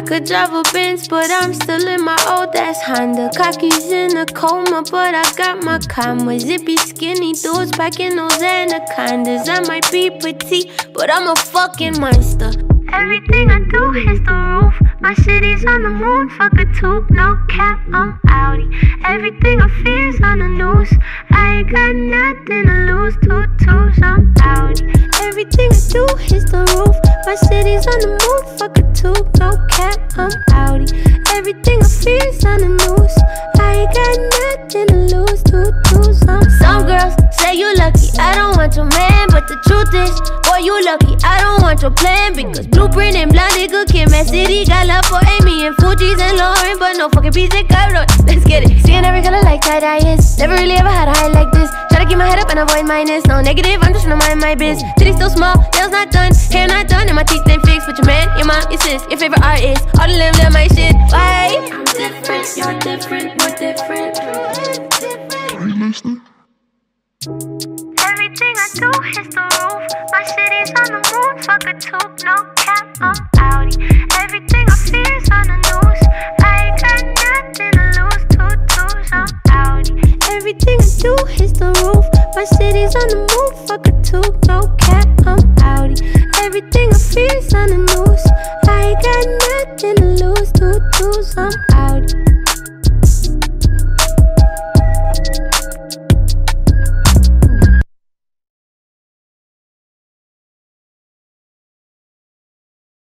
could drive a Benz, but I'm still in my old ass Honda. Cocky's in a coma, but I got my commas. Zippy skinny dudes packing those anacondas. I might be petite, but I'm a fucking monster. Everything I do hits the roof. My city's on the moon, fuck a tube, no cap, I'm outie. Everything I fear's on the news. I ain't got nothing to lose, two twos, I'm outie. Everything I do hits the roof. My city's on the moon, fuck a tube, no cap, I'm outie. Everything I fear's on the news. I ain't got nothing to lose, two twos, I'm outie. Some girls say you lucky, I don't want your man, but the truth is, boy, you lucky, I don't want your plan. Because Blueprint and Blind Nigga, Kim and City got love for Amy and Fuji's and Lauren, but no fucking piece of Cairo. Let's get it. Seeing every color like tie-dye is. Never really ever had a high like this. Try to keep my head up and avoid minus. No negative, I'm just trying to mind my biz. Titty still small, nails not done, hair not done, and my teeth ain't fixed. But your man, your mom, your sis, your favorite artist, all the limbs that my shit. Why? I'm different, you're different, we're different. Are you listening? Everything I do hits the roof. My city's on the moon, fuck a tube, no cap, I'm outie. Everything I fear's on the news. I ain't got nothing to lose, two twos, I'm outie. Everything I do hits the roof. My city's on the moon, fuck a tube, no cap, I'm outie. Everything I fear's on the news. I ain't got nothing to lose, two twos, I'm outie.